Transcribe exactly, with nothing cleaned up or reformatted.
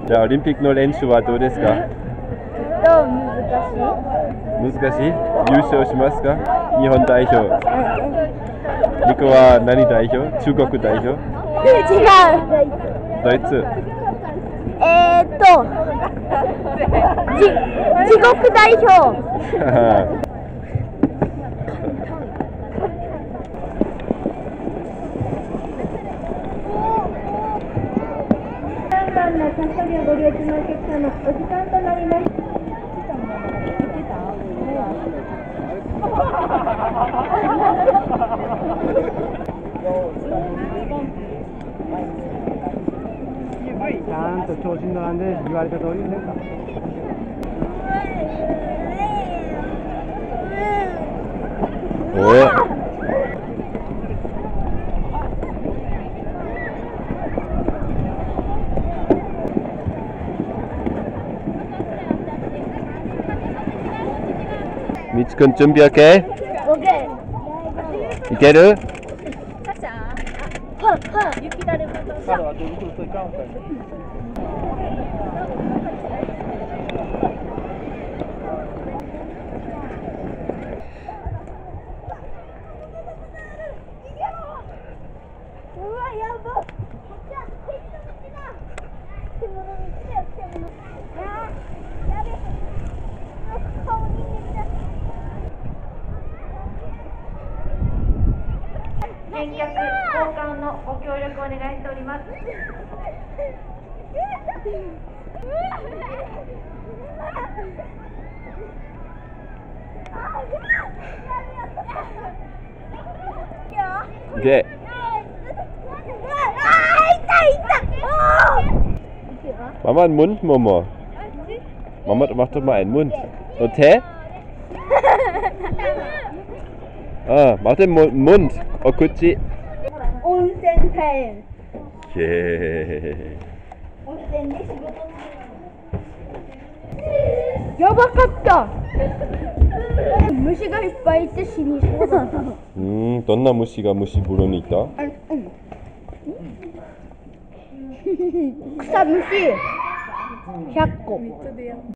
じゃあオリンピックの練習はどうですか？ と難しい。 難しい？優勝しますか？日本代表。ニコは何代表？中国代表？ 違う。 ドイツ。 えーっと、ち中国代表。の貸し取りをご利用中のお客様、お時間となります。 ちゃんと調子に並んで言われた通りに出た。 おお。みつくん準備 OK？ いける？ 返却交換のご協力お願いしております。 で、Mama einen Mund, Mama. Mama, mach doch mal einen Mund. Und Tee? Ah, mach den Mund. Okuchi. 온센 예. 야박했다. 무시가 이빨 있대 신이 쏟아. 음, 던나 무시가 무시 부르니 있다. 응.草무시. 백個.